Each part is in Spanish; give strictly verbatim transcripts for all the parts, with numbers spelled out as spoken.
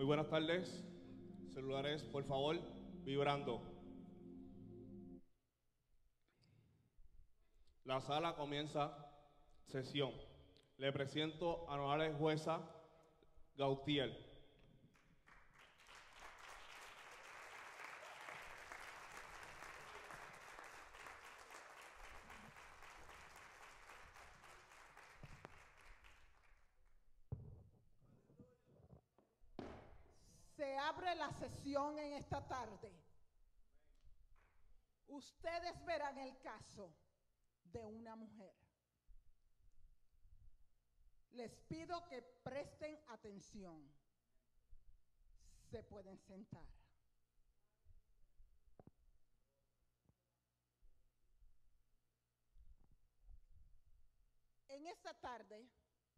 Muy buenas tardes. Celulares, por favor, vibrando. La sala comienza sesión. Le presento a la honorable jueza Gautier. Se abre la sesión en esta tarde. Ustedes verán el caso de una mujer. Les pido que presten atención. Se pueden sentar. En esta tarde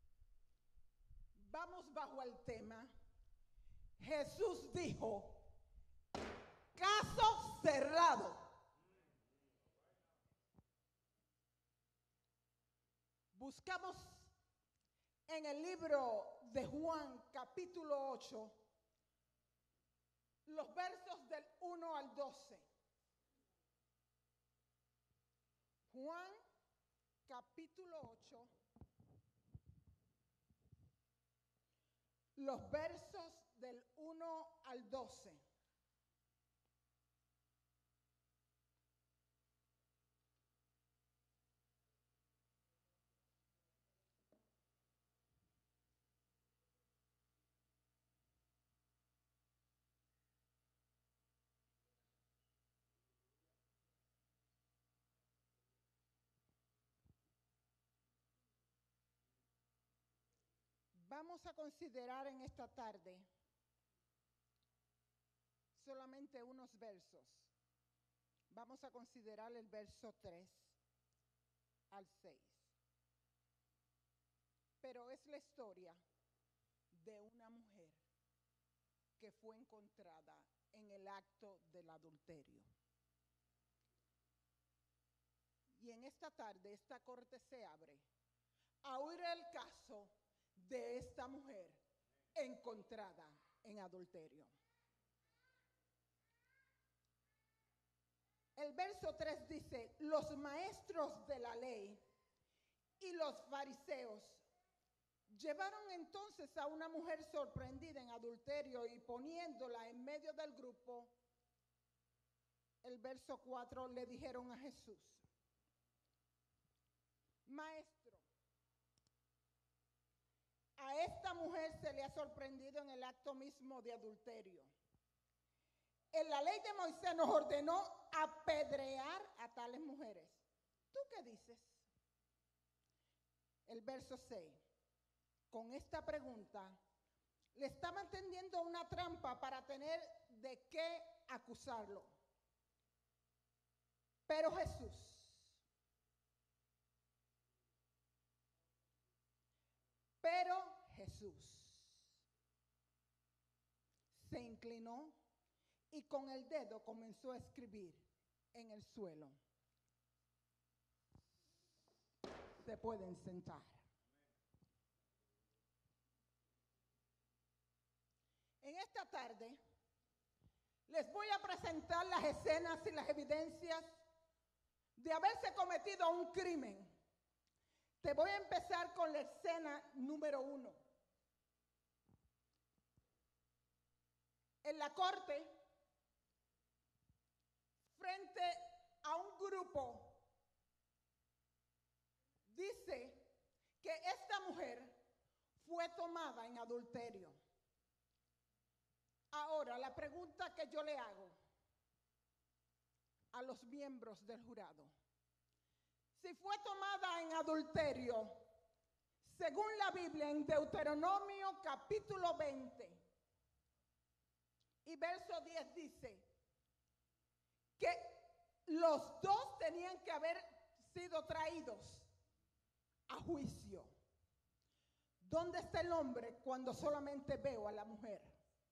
vamos bajo el tema Jesús dijo, caso cerrado. Buscamos en el libro de Juan, capítulo ocho, los versos del uno al doce. Juan, capítulo ocho, los versos del uno al doce. Vamos a considerar en esta tarde solamente unos versos. Vamos a considerar el verso tres al seis. Pero es la historia de una mujer que fue encontrada en el acto del adulterio. Y en esta tarde esta corte se abre a oír el caso de esta mujer encontrada en adulterio. El verso tres dice: los maestros de la ley y los fariseos llevaron entonces a una mujer sorprendida en adulterio y poniéndola en medio del grupo, el verso cuatro, le dijeron a Jesús: Maestro, a esta mujer se le ha sorprendido en el acto mismo de adulterio. En la ley de Moisés nos ordenó apedrear a tales mujeres. ¿Tú qué dices? El verso seis. Con esta pregunta le estaban tendiendo una trampa para tener de qué acusarlo. Pero Jesús Pero Jesús se inclinó y con el dedo comenzó a escribir en el suelo. Se pueden sentar. En esta tarde les voy a presentar las escenas y las evidencias de haberse cometido un crimen. Te voy a empezar con la escena número uno. En la corte, frente a un grupo, dice que esta mujer fue tomada en adulterio. Ahora, la pregunta que yo le hago a los miembros del jurado: si fue tomada en adulterio, según la Biblia en Deuteronomio capítulo veinte y verso diez dice que los dos tenían que haber sido traídos a juicio. ¿Dónde está el hombre cuando solamente veo a la mujer?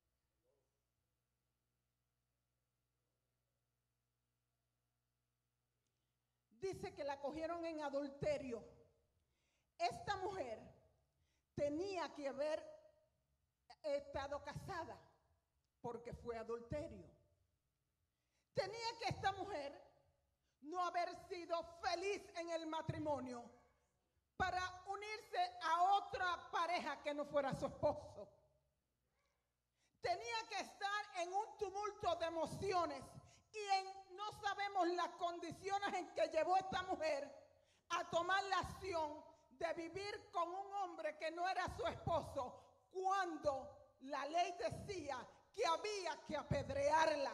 Dice que la cogieron en adulterio. Esta mujer tenía que haber estado casada porque fue adulterio. Tenía que esta mujer no haber sido feliz en el matrimonio para unirse a otra pareja que no fuera su esposo. Tenía que estar en un tumulto de emociones y en, no sabemos las condiciones en que llevó esta mujer a tomar la acción de vivir con un hombre que no era su esposo cuando la ley decía que había que apedrearla.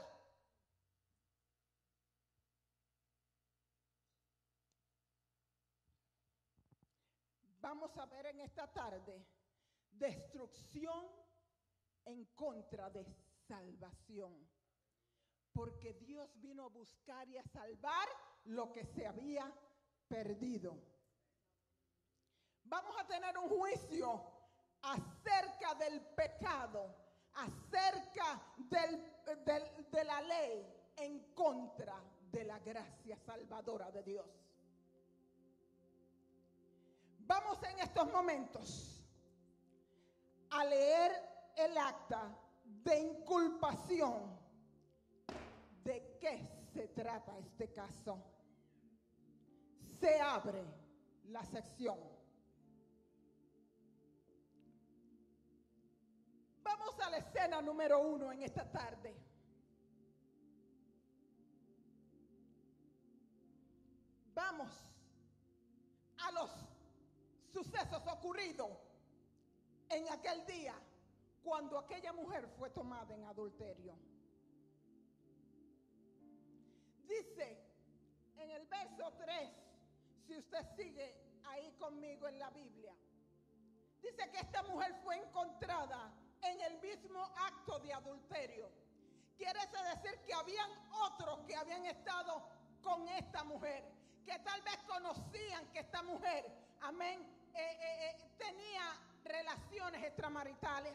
Vamos a ver en esta tarde destrucción en contra de salvación, porque Dios vino a buscar y a salvar lo que se había perdido. Vamos a tener un juicio acerca del pecado, acerca del, del, de la ley en contra de la gracia salvadora de Dios. Vamos en estos momentos a leer el acta de inculpación. ¿De qué se trata este caso? Se abre la sección. Vamos a la escena número uno en esta tarde. Vamos a los sucesos ocurridos en aquel día cuando aquella mujer fue tomada en adulterio. Dice en el verso tres, si usted sigue ahí conmigo en la Biblia, dice que esta mujer fue encontrada en el mismo acto de adulterio. Quiere decir que habían otros que habían estado con esta mujer, que tal vez conocían que esta mujer, amén, eh, eh, eh, tenía relaciones extramaritales.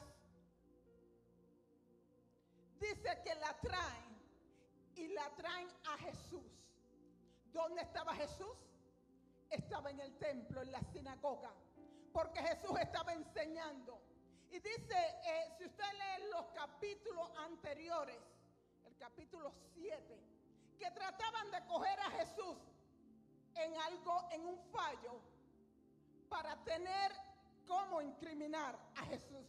Dice que la traen y la traen a Jesús. ¿Dónde estaba Jesús? Estaba en el templo, en la sinagoga, porque Jesús estaba enseñando. Y dice, eh, si usted lee los capítulos anteriores, el capítulo siete, que trataban de coger a Jesús en algo, en un fallo, para tener cómo incriminar a Jesús.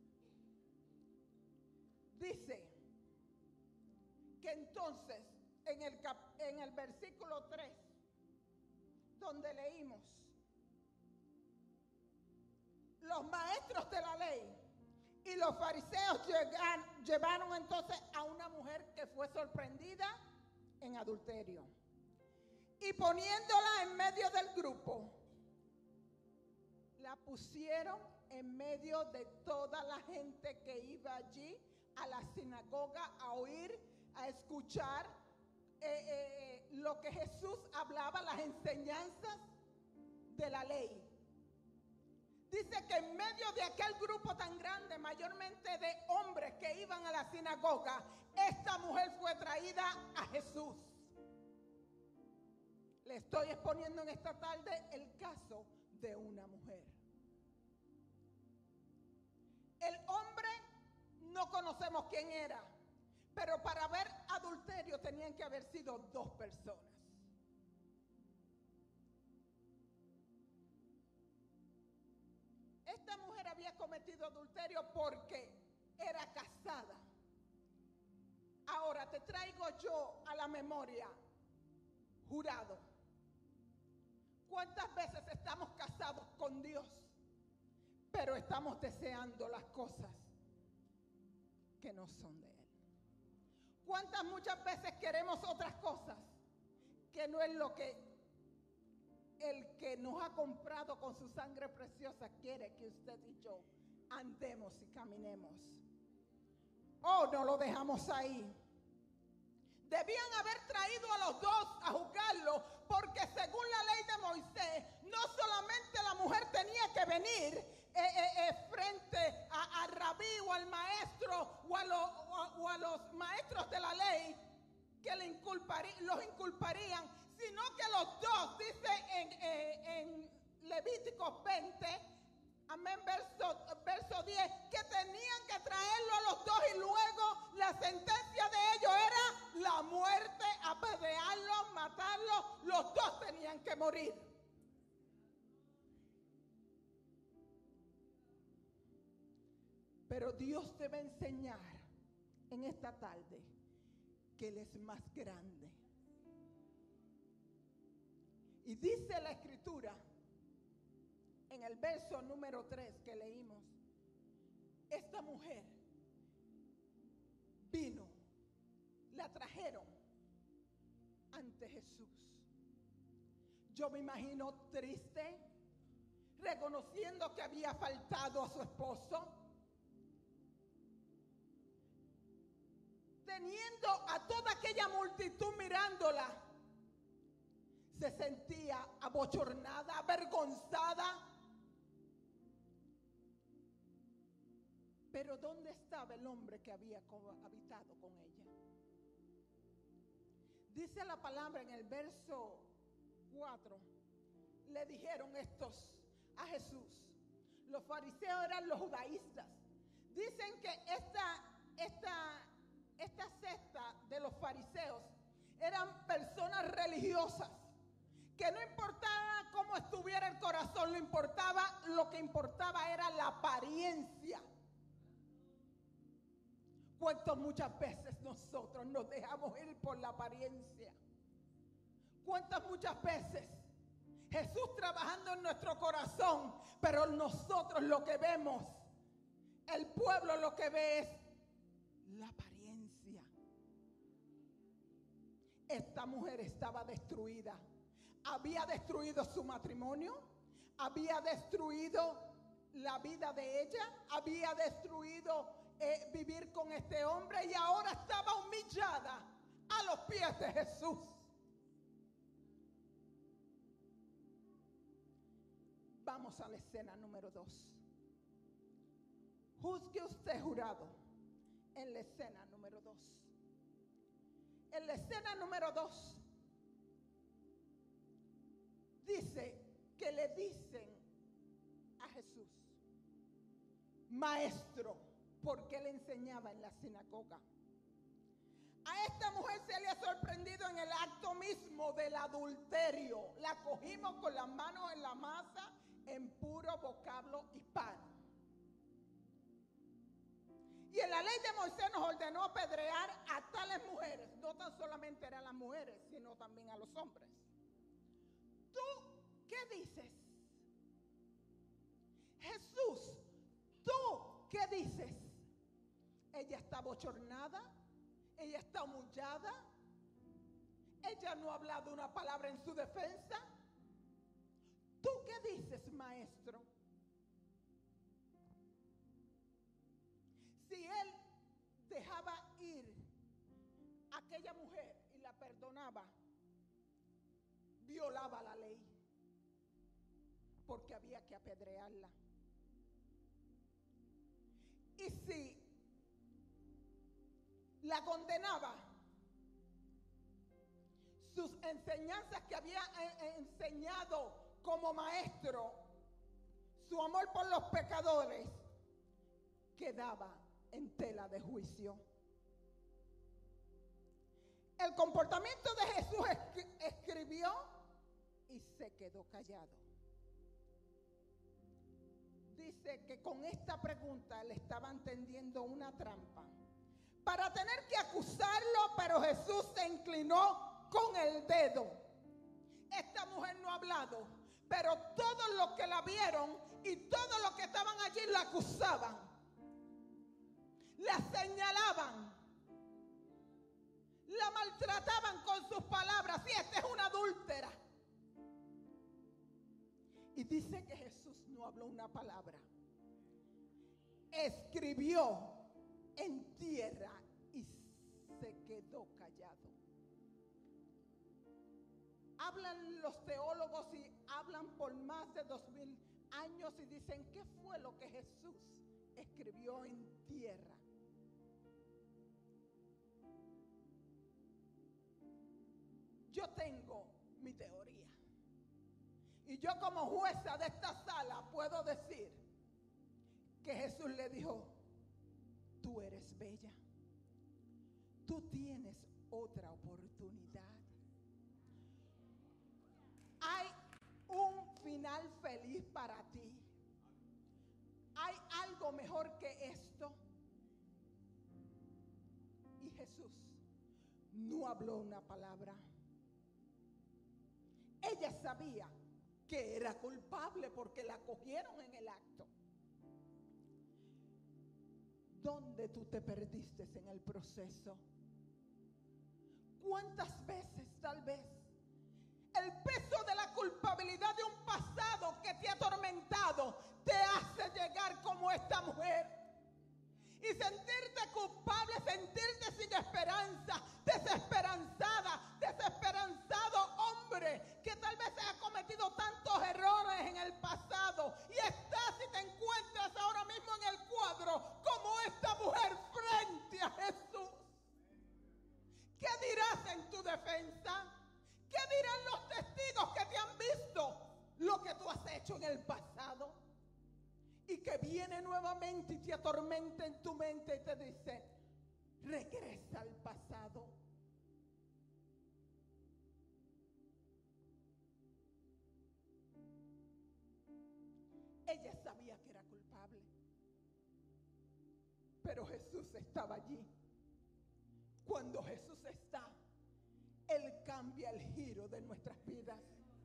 Dice que entonces en el, cap, en el versículo tres, donde leímos, los maestros de la ley y los fariseos llegan, llevaron entonces a una mujer que fue sorprendida en adulterio. Y poniéndola en medio del grupo, la pusieron en medio de toda la gente que iba allí a la sinagoga a oír, a escuchar eh, eh, lo que Jesús hablaba, las enseñanzas de la ley. Dice que en medio de aquel grupo tan grande, mayormente de hombres que iban a la sinagoga, esta mujer fue traída a Jesús. Le estoy exponiendo en esta tarde el caso de una mujer. El hombre no conocemos quién era, pero para ver adulterio tenían que haber sido dos personas. Esta mujer había cometido adulterio porque era casada. Ahora te traigo yo a la memoria jurado. ¿Cuántas veces estamos casados con Dios, pero estamos deseando las cosas que no son de Él? ¿Cuántas muchas veces queremos otras cosas que no es lo que el que nos ha comprado con su sangre preciosa quiere que usted y yo andemos y caminemos? Oh, no lo dejamos ahí. Debían haber traído a los dos a juzgarlo, porque según la ley de Moisés, no solamente la mujer tenía que venir eh, eh, eh, frente a, a rabí o al maestro o a, lo, o, a, o a los maestros de la ley que le inculparí, los inculparían, sino que los dos, dice en, eh, en Levíticos veinte, Amén, verso, verso diez, que tenían que traerlo a los dos y luego la sentencia de ellos era la muerte, apedrearlos, matarlos, los dos tenían que morir. Pero Dios te va a enseñar en esta tarde que Él es más grande. Y dice la Escritura, en el verso número tres que leímos, esta mujer vino, la trajeron ante Jesús. Yo me imagino triste, reconociendo que había faltado a su esposo, teniendo a toda aquella multitud mirándola, se sentía abochornada, avergonzada. Pero ¿dónde estaba el hombre que había habitado con ella? Dice la palabra en el verso cuatro. Le dijeron estos a Jesús. Los fariseos eran los judaístas. Dicen que esta, esta, esta secta de los fariseos eran personas religiosas, que no importaba cómo estuviera el corazón, lo importaba, lo que importaba era la apariencia. ¿Cuántas muchas veces nosotros nos dejamos ir por la apariencia? ¿Cuántas muchas veces Jesús trabajando en nuestro corazón, pero nosotros lo que vemos, el pueblo lo que ve es la apariencia? Esta mujer estaba destruida. Había destruido su matrimonio, había destruido la vida de ella, había destruido Eh, vivir con este hombre, y ahora estaba humillada a los pies de Jesús. Vamos a la escena número dos. Juzgue usted, jurado, en la escena número dos. En la escena número dos dice que le dicen a Jesús, maestro, porque él enseñaba en la sinagoga. A esta mujer se le ha sorprendido en el acto mismo del adulterio. La cogimos con las manos en la masa, en puro vocablo hispano. Y en la ley de Moisés nos ordenó apedrear a tales mujeres. No tan solamente eran las mujeres, sino también a los hombres. ¿Tú qué dices? Jesús, ¿tú qué dices? Ella está bochornada, ella está humillada, ella no ha hablado una palabra en su defensa. ¿Tú qué dices, maestro? Si él dejaba ir a aquella mujer y la perdonaba, violaba la ley, porque había que apedrearla. Y si la condenaba, sus enseñanzas que había enseñado como maestro, su amor por los pecadores, quedaba en tela de juicio. El comportamiento de Jesús escribió y se quedó callado. Dice que con esta pregunta le estaban tendiendo una trampa para tener que acusarlo, pero Jesús se inclinó con el dedo. Esta mujer no ha hablado, pero todos los que la vieron y todos los que estaban allí la acusaban, la señalaban, la maltrataban con sus palabras. Y esta es una adúltera. Y dice que Jesús no habló una palabra. Escribió en tierra y se quedó callado. Hablan los teólogos y hablan por más de dos mil años y dicen, ¿qué fue lo que Jesús escribió en tierra? Yo tengo mi teoría. Y yo como jueza de esta sala puedo decir que Jesús le dijo, tú eres bella, tú tienes otra oportunidad. Hay un final feliz para ti. Hay algo mejor que esto. Y Jesús no habló una palabra. Ella sabía que era culpable porque la cogieron en el acto. ¿Dónde tú te perdiste en el proceso? ¿Cuántas veces tal vez el peso de la culpabilidad de un pasado que te ha atormentado te hace llegar como esta mujer y sentirte culpable, sentirte sin esperanza, desesperanzada, desesperanzado hombre que tal vez ha cometido tantos errores en el pasado y estás y te encuentras ahora mismo en el cuadro como esta mujer frente a Jesús? ¿Qué dirás en tu defensa? ¿Qué dirán los testigos que te han visto lo que tú has hecho en el pasado? Y que viene nuevamente y te atormenta en tu mente y te dice, regresa al pasado. Ella sabía que era culpable, pero Jesús estaba allí. Cuando Jesús está, Él cambia el giro de nuestras vidas.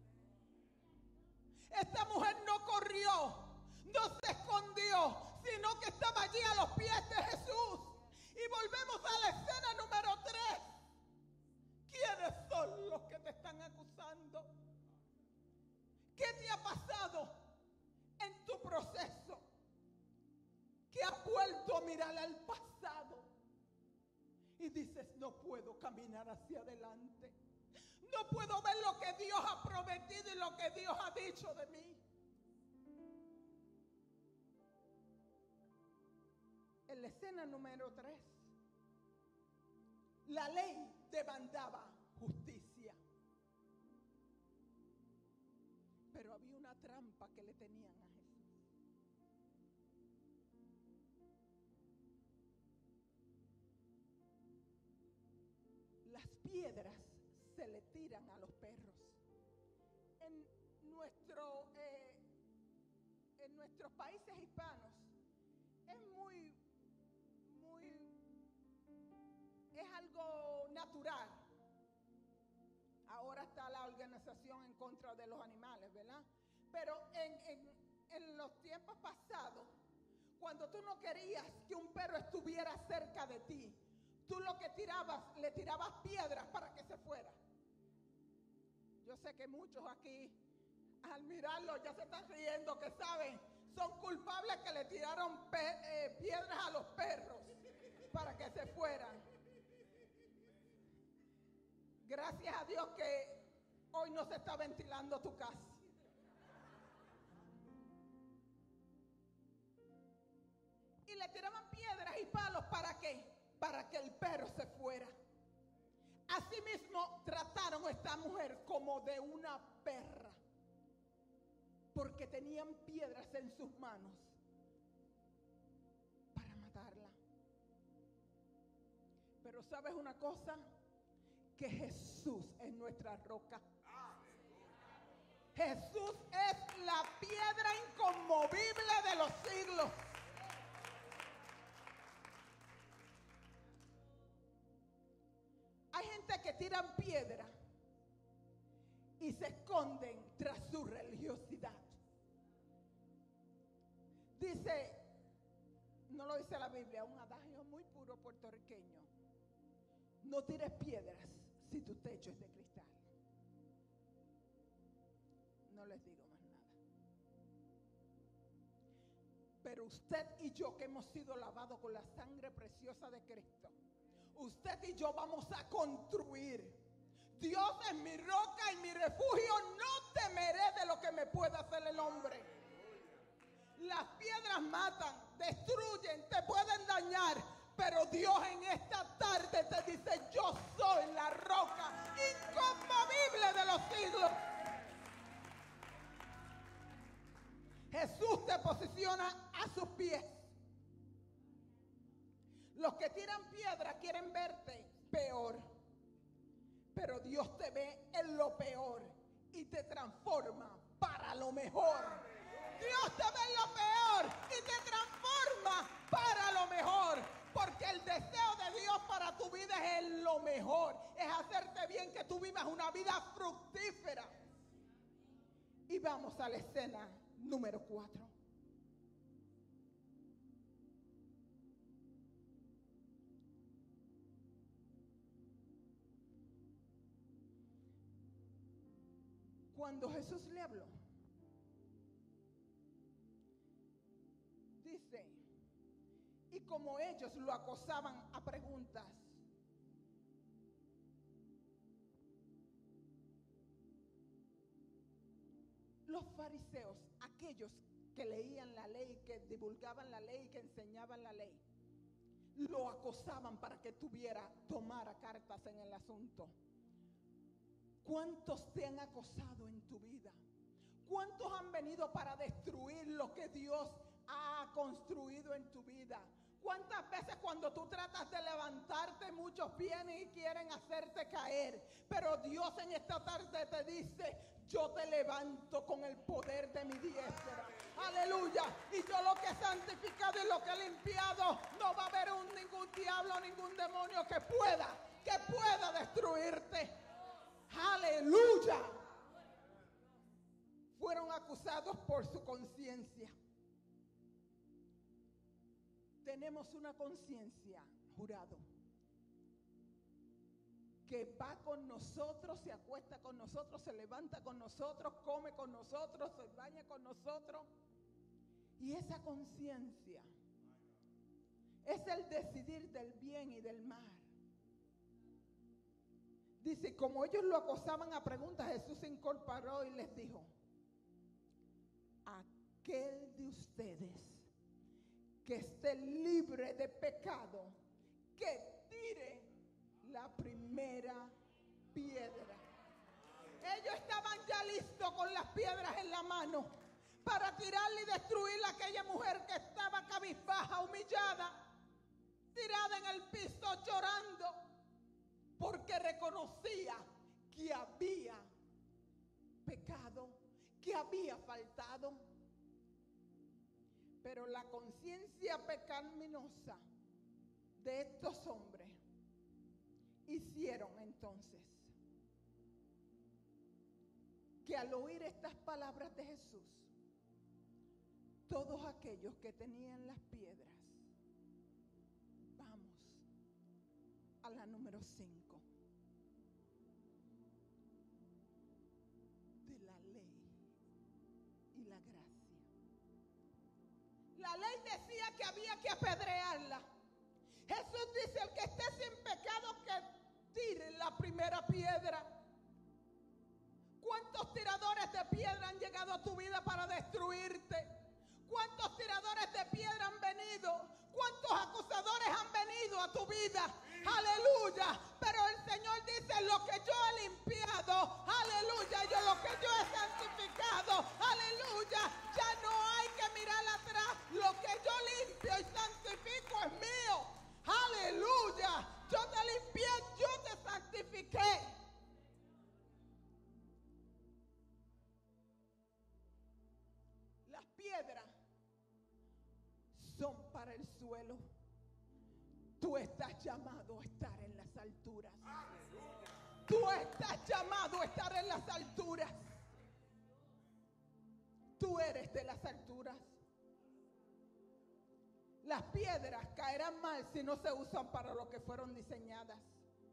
Esta mujer no corrió, no se escondió, sino que estaba allí a los pies de Jesús. Y volvemos a la escena número tres. ¿Quiénes son los que te están acusando? ¿Qué te ha pasado en tu proceso? ¿Que has vuelto a mirar al pasado? Y dices, no puedo caminar hacia adelante. No puedo ver lo que Dios ha prometido y lo que Dios ha dicho de mí. En la escena número tres, la ley demandaba justicia. Pero había una trampa que le tenían a Jesús. Las piedras se le tiran a los perros. En, nuestro, eh, en nuestros países hispanos es muy, muy, es algo natural. Ahora está la organización en contra de los animales, ¿verdad? Pero en, en, en los tiempos pasados, cuando tú no querías que un perro estuviera cerca de ti, tú lo que tirabas, le tirabas piedras para que se fuera. Yo sé que muchos aquí, al mirarlo, ya se están riendo, que saben, son culpables que le tiraron pe eh, piedras a los perros para que se fueran. Gracias a Dios que hoy no se está ventilando tu casa. Y le tiraban piedras y palos, ¿para qué? Para que el perro se fuera. Asimismo trataron a esta mujer como de una perra, porque tenían piedras en sus manos para matarla. Pero ¿sabes una cosa? Que Jesús es nuestra roca. Jesús es la piedra inconmovible de los siglos. Hay gente que tiran piedra y se esconden tras su religiosidad. Dice, no lo dice la Biblia, un adagio muy puro puertorriqueño: no tires piedras si tu techo es de cristal. No les digo más nada. Pero usted y yo, que hemos sido lavados con la sangre preciosa de Cristo, usted y yo vamos a construir. Dios es mi roca y mi refugio, no temeré de lo que me pueda hacer el hombre. Las piedras matan, destruyen, te pueden dañar, pero Dios en esta tarde te dice: yo soy la roca inconmovible de los siglos. Jesús te posiciona a sus pies. te tiran piedra quieren verte peor. Pero Dios te ve en lo peor y te transforma para lo mejor. Dios te ve en lo peor y te transforma para lo mejor. Porque el deseo de Dios para tu vida es en lo mejor. Es hacerte bien, que tú vivas una vida fructífera. Y vamos a la escena número cuatro. Cuando Jesús le habló, dice, y como ellos lo acosaban a preguntas, los fariseos, aquellos que leían la ley, que divulgaban la ley, que enseñaban la ley, lo acosaban para que tuviera, tomara cartas en el asunto. ¿Cuántos te han acosado en tu vida? ¿Cuántos han venido para destruir lo que Dios ha construido en tu vida? ¿Cuántas veces cuando tú tratas de levantarte, muchos vienen y quieren hacerte caer? Pero Dios en esta tarde te dice, yo te levanto con el poder de mi diestra. Aleluya. Y yo lo que he santificado y lo que he limpiado, no va a haber un, ningún diablo, ningún demonio que pueda, que pueda destruirte. Aleluya. Fueron acusados por su conciencia. Tenemos una conciencia, jurado, que va con nosotros, se acuesta con nosotros, se levanta con nosotros, come con nosotros, se baña con nosotros. Y esa conciencia es el decidir del bien y del mal. Dice, como ellos lo acosaban a preguntas, Jesús se incorporó y les dijo, aquel de ustedes que esté libre de pecado, que tire la primera piedra. Ellos estaban ya listos con las piedras en la mano para tirarle y destruir a aquella mujer que estaba cabizbaja, humillada, tirada en el piso llorando, porque reconocía que había pecado, que había faltado. Pero la conciencia pecaminosa de estos hombres hicieron entonces que al oír estas palabras de Jesús, todos aquellos que tenían las piedras, vamos a la número cinco, de la ley y la gracia. La ley decía que había que apedrearla. Jesús dice, el que esté sin pecado que tire la primera piedra. ¿Cuántos tiradores de piedra han llegado a tu vida para destruirte? ¿Cuántos tiradores de piedra han venido? ¿Cuántos acusadores han venido a tu vida? Aleluya. Pero el Señor dice, lo que yo he limpiado, aleluya, yo lo que yo he santificado, aleluya, ya no hay que mirar atrás. Lo que yo limpio y santifico es mío. Aleluya. Yo te limpié, yo te santifiqué. Las piedras son para el suelo. Tú estás llamado a estar en las alturas. Tú estás llamado a estar en las alturas. Tú eres de las alturas. Las piedras caerán mal si no se usan para lo que fueron diseñadas.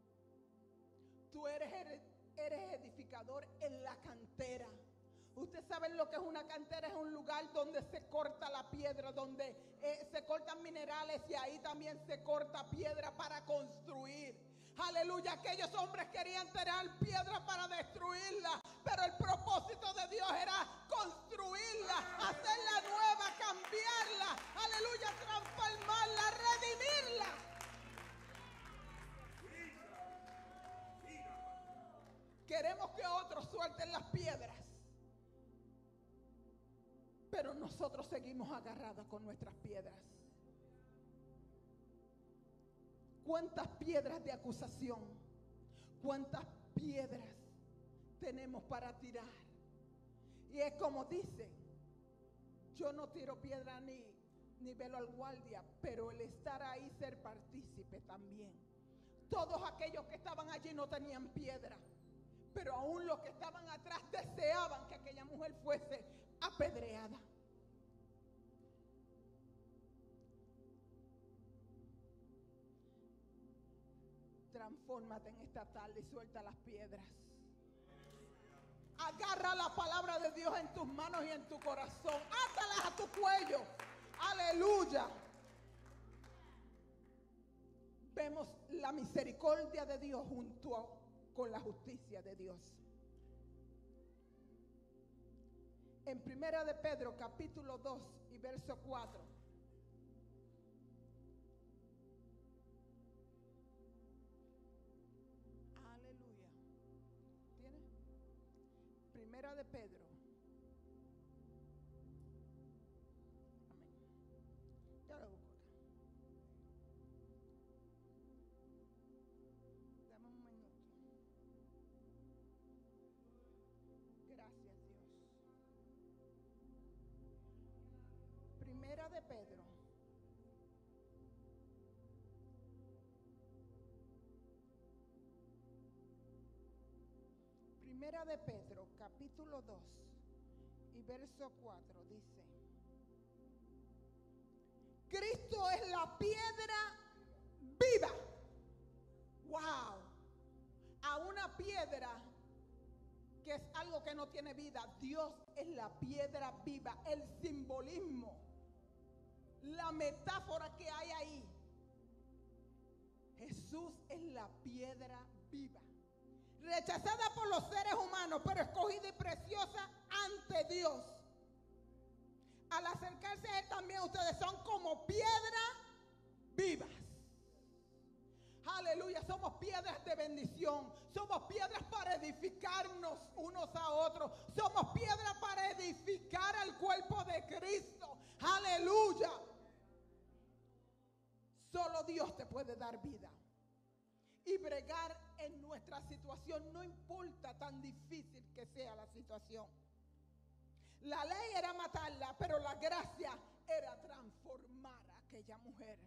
Tú eres, eres edificador en la cantera. Ustedes saben lo que es una cantera, es un lugar donde se corta la piedra, donde eh, se cortan minerales y ahí también se corta piedra para construir. Aleluya, aquellos hombres querían tirar piedra para destruirla, pero el propósito de Dios era construirla, hacerla nueva, cambiarla, aleluya, transformarla, redimirla. Queremos que otros suelten las piedras, pero nosotros seguimos agarrados con nuestras piedras. ¿Cuántas piedras de acusación? ¿Cuántas piedras tenemos para tirar? Y es como dice, yo no tiro piedra ni, ni velo al guardia, pero el estar ahí, ser partícipe también. Todos aquellos que estaban allí no tenían piedra, pero aún los que estaban atrás deseaban que aquella mujer fuese apedreada. Transfórmate en esta tarde y suelta las piedras. Agarra la palabra de Dios en tus manos y en tu corazón. Átalas a tu cuello. Aleluya. Vemos la misericordia de Dios junto a, con la justicia de Dios. En Primera de Pedro, capítulo dos y verso cuatro. Aleluya. ¿Tiene? Primera de Pedro. Amén. Ya lo busco acá. Dame un minuto. Gracias, Dios. Primera de Pedro. Primera de Pedro, capítulo dos y verso cuatro dice: Cristo es la piedra viva. Wow. A una piedra que es algo que no tiene vida, Dios es la piedra viva. El simbolismo, la metáfora que hay ahí. Jesús es la piedra viva, rechazada por los seres humanos, pero escogida y preciosa ante Dios. Al acercarse a Él también ustedes son como piedras vivas. Aleluya, somos piedras de bendición. Somos piedras para edificarnos unos a otros. Somos piedras para edificar al cuerpo de Cristo. Aleluya. Solo Dios te puede dar vida y bregar en nuestra situación, no importa tan difícil que sea la situación. La ley era matarla, pero la gracia era transformar a aquella mujer.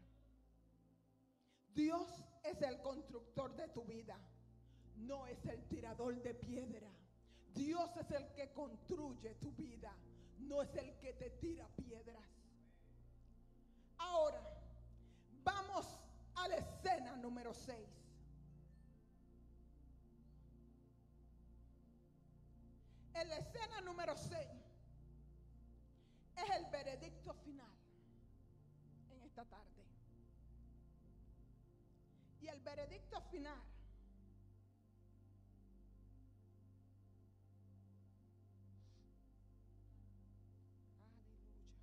Dios es el constructor de tu vida, no es el tirador de piedra. Dios es el que construye tu vida, no es el que te tira piedras. Ahora, vamos a la escena número seis. En la escena número seis es el veredicto final en esta tarde. Y el veredicto final aleluya.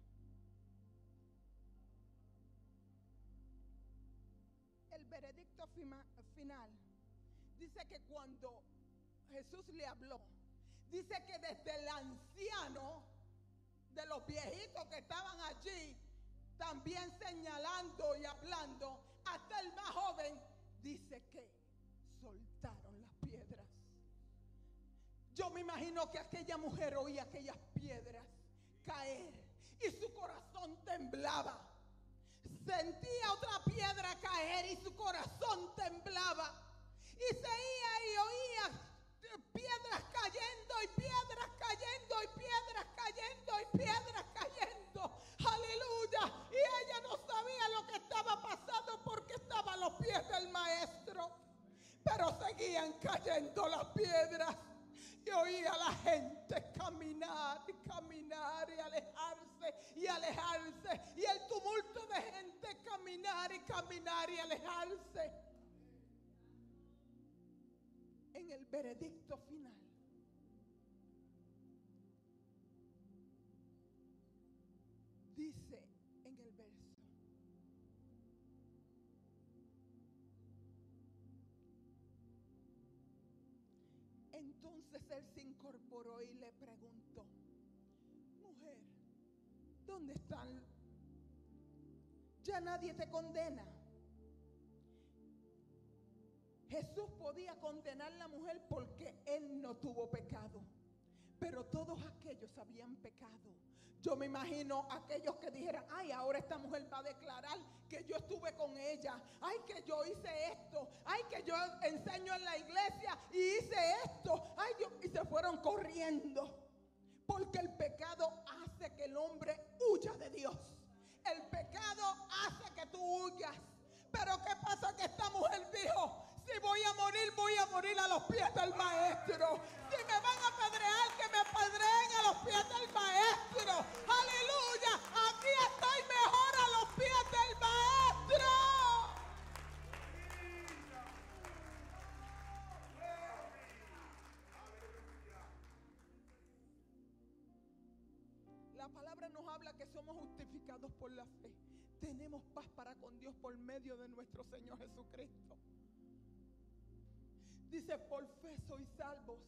El veredicto fima, final dice que cuando Jesús le habló, dice que desde el anciano, de los viejitos que estaban allí, también señalando y hablando, hasta el más joven, dice que soltaron las piedras. Yo me imagino que aquella mujer oía aquellas piedras caer y su corazón temblaba. Sentía otra piedra caer y su corazón temblaba. Y seguía y oía piedras cayendo y piedras cayendo y piedras cayendo y piedras cayendo. Aleluya. Y ella no sabía lo que estaba pasando porque estaba a los pies del maestro. Pero seguían cayendo las piedras. Y oía a la gente caminar y caminar y alejarse y alejarse. Y el tumulto de gente caminar y caminar y alejarse. En el veredicto final, dice en el verso: entonces él se incorporó y le preguntó: mujer, ¿dónde están? Ya nadie te condena. Jesús podía condenar a la mujer porque él no tuvo pecado, pero todos aquellos habían pecado. Yo me imagino aquellos que dijeran, ay, ahora esta mujer va a declarar que yo estuve con ella, ay, que yo hice esto, ay, que yo enseño en la iglesia y hice esto, ay, Dios, y se fueron corriendo. Porque el pecado hace que el hombre huya de Dios. El pecado hace que tú huyas. Pero ¿qué pasa? Que esta mujer dijo, si voy a morir, voy a morir a los pies del maestro. Si me van a apedrear, que me apedreen a los pies del maestro. Aleluya, aquí estoy mejor a los pies del maestro. La palabra nos habla que somos justificados por la fe. Tenemos paz para con Dios por medio de nuestro Señor Jesucristo. Dice, por fe sois salvos.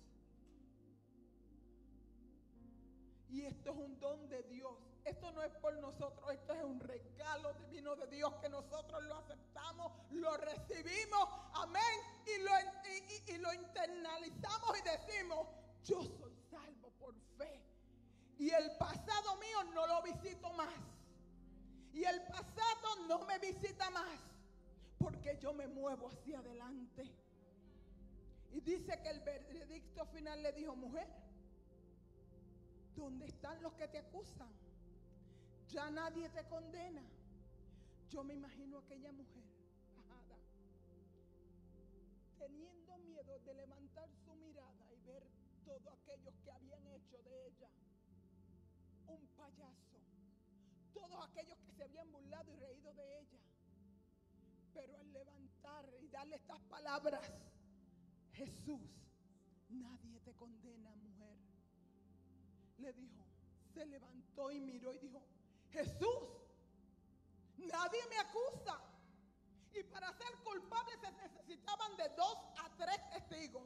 Y esto es un don de Dios. Esto no es por nosotros, esto es un regalo divino de Dios que nosotros lo aceptamos, lo recibimos, amén, y lo, y, y, y lo internalizamos y decimos, yo soy salvo por fe. Y el pasado mío no lo visito más. Y el pasado no me visita más. Porque yo me muevo hacia adelante. Y dice que el veredicto final le dijo, mujer, ¿dónde están los que te acusan? Ya nadie te condena. Yo me imagino a aquella mujer, ajada, teniendo miedo de levantar su mirada y ver todos aquellos que habían hecho de ella un payaso, todos aquellos que se habían burlado y reído de ella. Pero al levantar y darle estas palabras, Jesús, nadie te condena, mujer, le dijo, se levantó y miró y dijo, Jesús, nadie me acusa. Y para ser culpable se necesitaban de dos a tres testigos.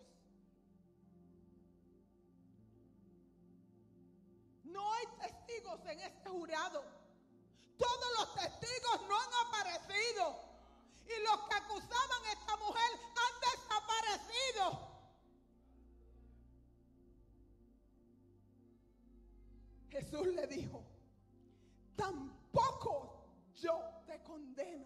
No hay testigos en este jurado. Todos los testigos no han aparecido. Y los que acusaban a esta mujer han desaparecido. Jesús le dijo, tampoco yo te condeno.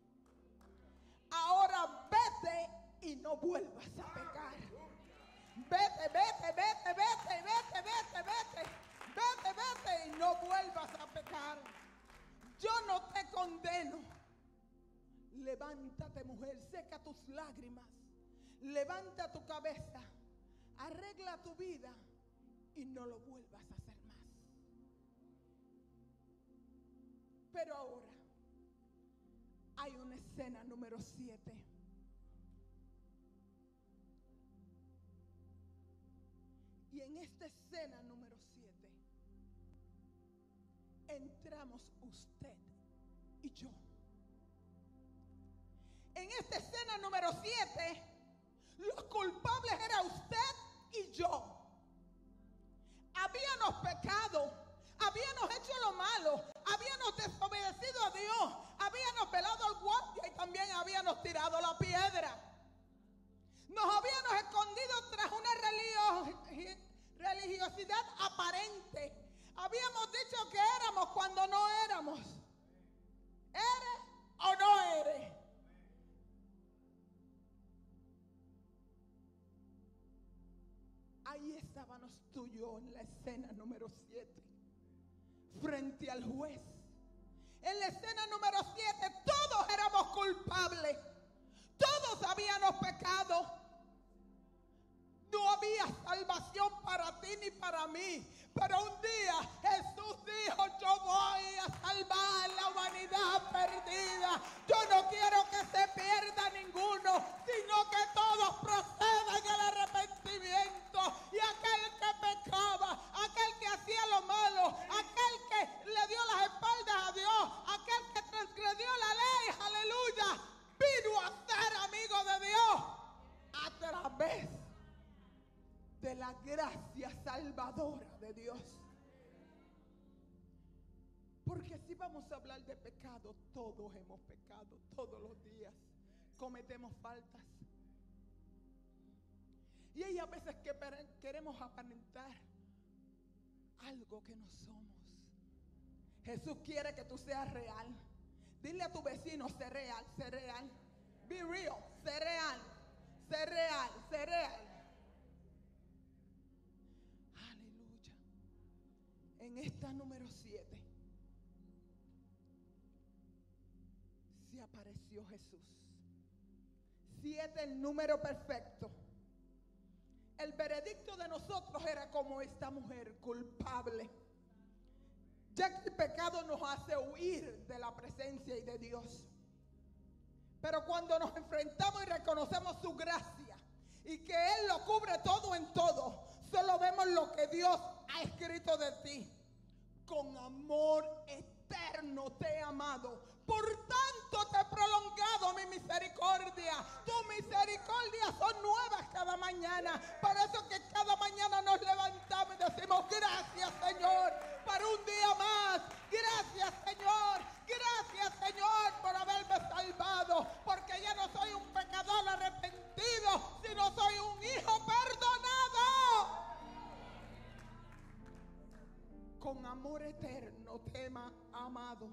Ahora vete y no vuelvas a pecar. Vete, vete, vete, vete, vete, vete, vete. Vete, vete y no vuelvas a pecar. Yo no te condeno. Levántate, mujer, seca tus lágrimas. Levanta tu cabeza. Arregla tu vida y no lo vuelvas a hacer más. Pero ahora hay una escena número siete. Y en esta escena número siete entramos usted y yo. En esta escena número siete, los culpables eran usted y yo. Habíamos pecado, habíamos hecho lo malo, habíamos desobedecido a Dios, habíamos velado al guardia y también habíamos tirado la piedra. Nos habíamos escondido tras una religio- religiosidad aparente. Habíamos dicho que éramos cuando no éramos. ¿Eres o no eres? Ahí estábamos tú y yo en la escena número siete, frente al juez. En la escena número siete todos éramos culpables. Todos habíamos pecado. No había salvación para ti ni para mí. Pero un día Jesús dijo, yo voy a salvar la humanidad perdida. Yo no quiero que se pierda ninguno, sino que todos procedan al arrepentimiento. Y aquel que pecaba, aquel que hacía lo malo, aquel que le dio las espaldas a Dios, aquel que transgredió la ley, aleluya, vino a ser amigo de Dios a través de la gracia salvadora de Dios. Porque si vamos a hablar de pecado, todos hemos pecado, todos los días cometemos faltas. Y hay a veces que queremos aparentar algo que no somos. Jesús quiere que tú seas real. Dile a tu vecino, sé real, sé real. Be real, sé real, sé real, sé real. Aleluya. En esta número siete se apareció Jesús. Siete, el número perfecto. El veredicto de nosotros era como esta mujer, culpable, ya que el pecado nos hace huir de la presencia y de Dios. Pero cuando nos enfrentamos y reconocemos su gracia y que Él lo cubre todo en todo, solo vemos lo que Dios ha escrito de ti. Con amor eterno te he amado, por tanto te he prolongado mi misericordia. Tus misericordias son nuevas cada mañana. Por eso que cada mañana nos levantamos y decimos gracias, Señor, por un día más. Gracias, Señor, gracias, Señor, por haberme salvado, porque ya no soy un pecador arrepentido, sino soy un hijo perdonado. Con amor eterno te he amado.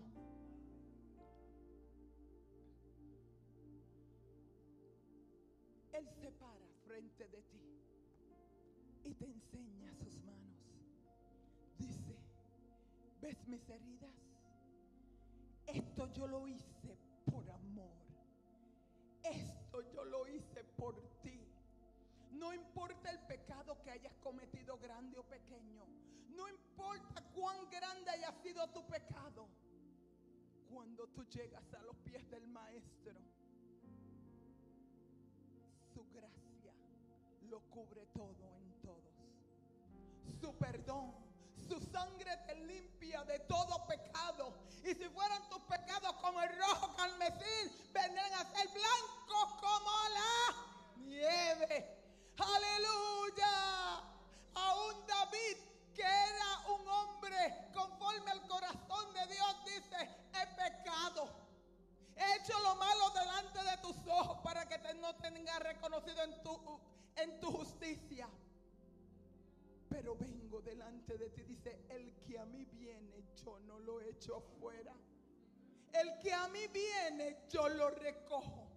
Él se para frente de ti y te enseña sus manos. Dice, ¿ves mis heridas? Esto yo lo hice por amor. Esto yo lo hice por ti. No importa el pecado que hayas cometido, grande o pequeño. No importa cuán grande haya sido tu pecado. Cuando tú llegas a los pies del Maestro, su gracia lo cubre todo en todos. Su perdón, su sangre te limpia de todo pecado. Y si fueran tus pecados como el rojo carmesí, vendrán a ser blancos como la nieve. Aleluya. Aún David, que era un hombre conforme al corazón de Dios, dice, he pecado, he hecho lo malo delante de tus ojos para que te, no te tengas reconocido en tu, en tu justicia. Pero vengo delante de ti, dice, el que a mí viene, yo no lo echo fuera. El que a mí viene, yo lo recojo,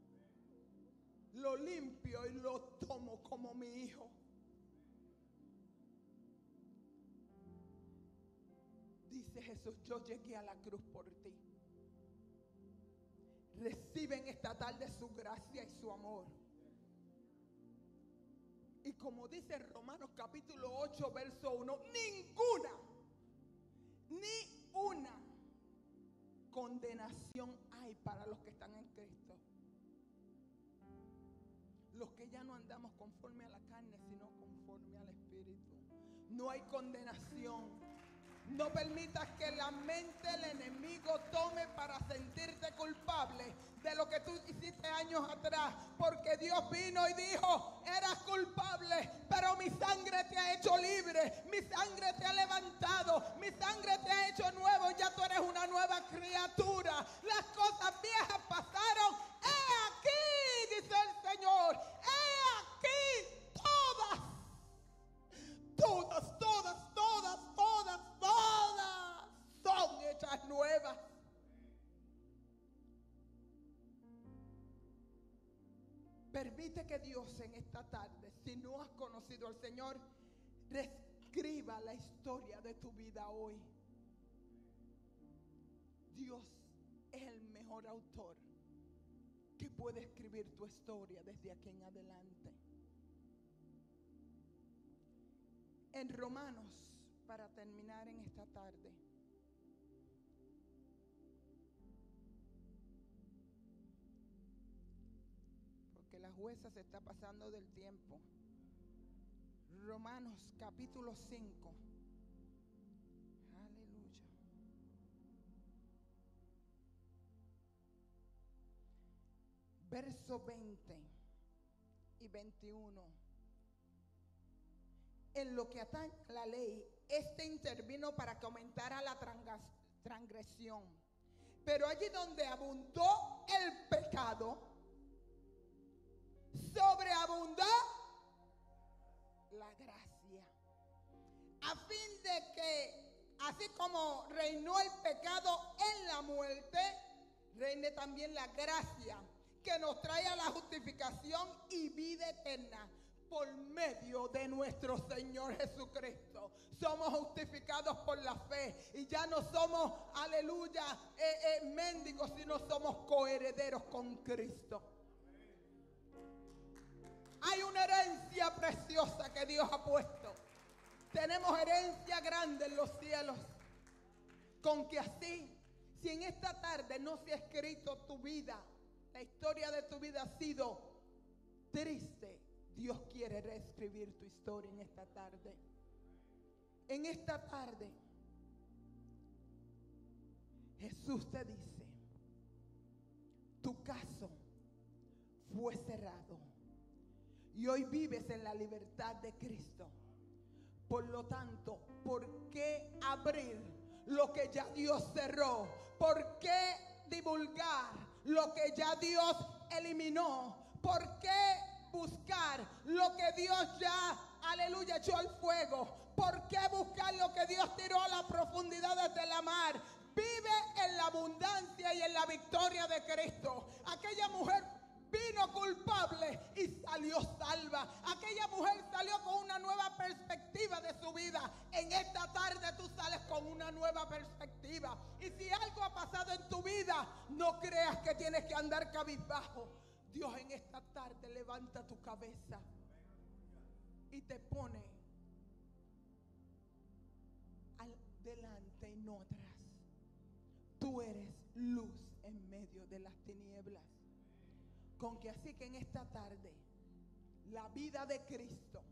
lo limpio y lo tomo como mi hijo. Dice Jesús, yo llegué a la cruz por ti. Reciben esta tarde su gracia y su amor. Y como dice Romanos capítulo ocho, verso uno, ninguna, ni una condenación hay para los que están en Cristo. Los que ya no andamos conforme a la carne, sino conforme al Espíritu. No hay condenación. No permitas que la mente del enemigo tome para sentirte culpable de lo que tú hiciste años atrás. Porque Dios vino y dijo, eras culpable, pero mi sangre te ha hecho libre. Mi sangre te ha levantado. Mi sangre te ha hecho nuevo. Ya tú eres una nueva criatura. Las cosas viejas pasaron. He aquí, dice el Señor. He aquí todas. Todas, todas, todas, todas, todas son hechas nuevas. Permite que Dios en esta tarde, si no has conocido al Señor, reescriba la historia de tu vida hoy. Dios es el mejor autor que puede escribir tu historia desde aquí en adelante. En Romanos, para terminar en esta tarde, porque la jueza se está pasando del tiempo. Romanos capítulo cinco. Aleluya. Verso veinte y veintiuno. En lo que atañe a la ley, este intervino para que aumentara la transgresión. Pero allí donde abundó el pecado, sobreabundó la gracia. A fin de que, así como reinó el pecado en la muerte, reine también la gracia, que nos trae a la justificación y vida eterna por medio de nuestro Señor Jesucristo. Somos justificados por la fe y ya no somos, aleluya, eh, eh, mendigos, sino somos coherederos con Cristo. Hay una herencia preciosa que Dios ha puesto. Tenemos herencia grande en los cielos. Con que así, si en esta tarde no se ha escrito tu vida, la historia de tu vida ha sido triste, Dios quiere reescribir tu historia en esta tarde. En esta tarde, Jesús te dice, tu caso fue cerrado y hoy vives en la libertad de Cristo. Por lo tanto, ¿por qué abrir lo que ya Dios cerró? ¿Por qué divulgar lo que ya Dios eliminó? ¿Por qué buscar lo que Dios ya, aleluya, echó al fuego? ¿Por qué buscar lo que Dios tiró a las profundidades de la mar? Vive en la abundancia y en la victoria de Cristo. Aquella mujer vino culpable y salió salva. Aquella mujer salió con una nueva perspectiva de su vida. En esta tarde tú sales con una nueva perspectiva. Y si algo ha pasado en tu vida, no creas que tienes que andar cabizbajo. Dios en esta tarde levanta tu cabeza y te pone al delante y no atrás. Tú eres luz en medio de las tinieblas. Con que así que en esta tarde la vida de Cristo,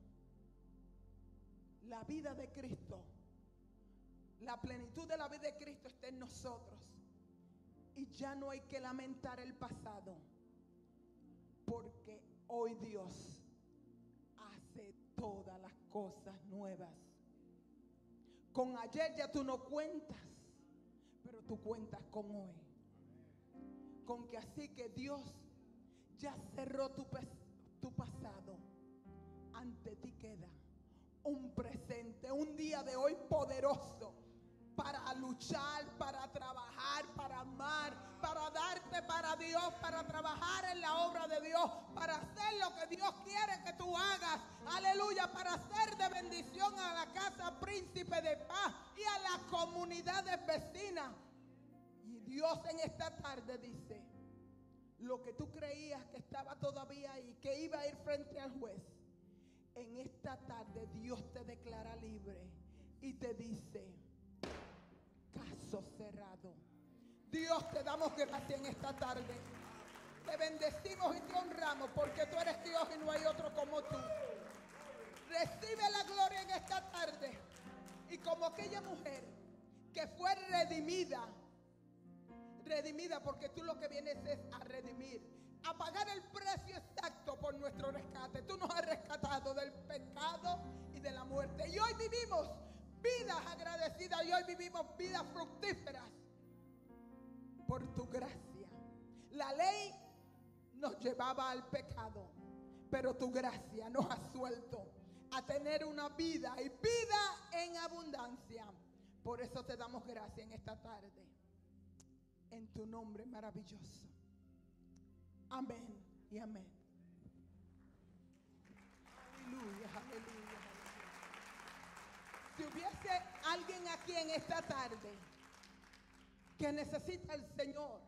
la vida de Cristo, la plenitud de la vida de Cristo está en nosotros. Y ya no hay que lamentar el pasado, porque hoy Dios hace todas las cosas nuevas. Con ayer ya tú no cuentas, pero tú cuentas con hoy. Con que así que Dios ya cerró tu, tu pasado. Ante ti queda un presente, un día de hoy poderoso para luchar, para trabajar, para amar, para darte para Dios, para trabajar en la obra de Dios, para hacer lo que Dios quiere que tú hagas. Aleluya, para ser de bendición a la casa Príncipe de Paz y a las comunidades vecinas. Y Dios en esta tarde dice, lo que tú creías que estaba todavía ahí, que iba a ir frente al juez, en esta tarde Dios te declara libre y te dice, caso cerrado. Dios, te damos gracias en esta tarde. Te bendecimos y te honramos porque tú eres Dios y no hay otro como tú. Recibe la gloria en esta tarde. Y como aquella mujer que fue redimida, redimida porque tú lo que vienes es a redimir, a pagar el precio exacto por nuestro rescate. Tú nos has rescatado del pecado y de la muerte. Y hoy vivimos vidas agradecidas y hoy vivimos vidas fructíferas por tu gracia. La ley nos llevaba al pecado, pero tu gracia nos ha suelto a tener una vida y vida en abundancia. Por eso te damos gracias en esta tarde. En tu nombre maravilloso. Amén y amén. Aleluya, aleluya. Si hubiese alguien aquí en esta tarde que necesita al Señor,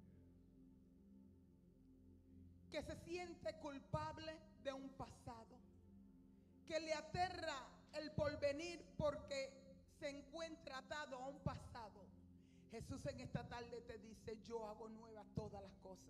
que se siente culpable de un pasado, que le aterra el porvenir porque se encuentra atado a un pasado, Jesús en esta tarde te dice, yo hago nuevas todas las cosas.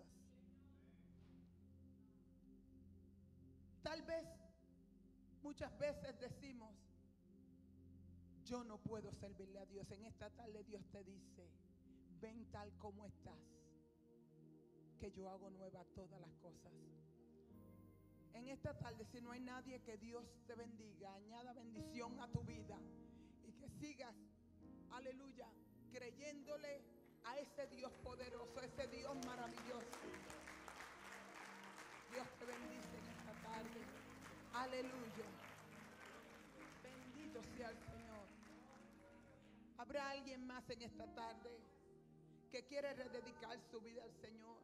Tal vez, muchas veces decimos, yo no puedo servirle a Dios. En esta tarde Dios te dice, ven tal como estás, que yo hago nuevas todas las cosas. En esta tarde, si no hay nadie, que Dios te bendiga, añada bendición a tu vida y que sigas, aleluya, creyéndole a ese Dios poderoso, a ese Dios maravilloso. Dios te bendice en esta tarde. Aleluya. Gracias al Señor. ¿Habrá alguien más en esta tarde que quiere rededicar su vida al Señor?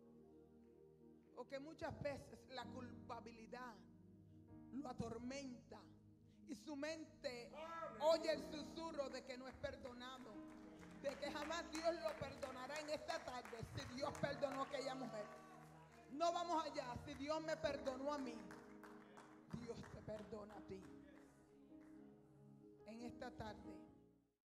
O que muchas veces la culpabilidad lo atormenta y su mente oye el susurro de que no es perdonado, de que jamás Dios lo perdonará. En esta tarde, si Dios perdonó a aquella mujer, no vamos allá. Si Dios me perdonó a mí, Dios te perdona a ti. En esta tarde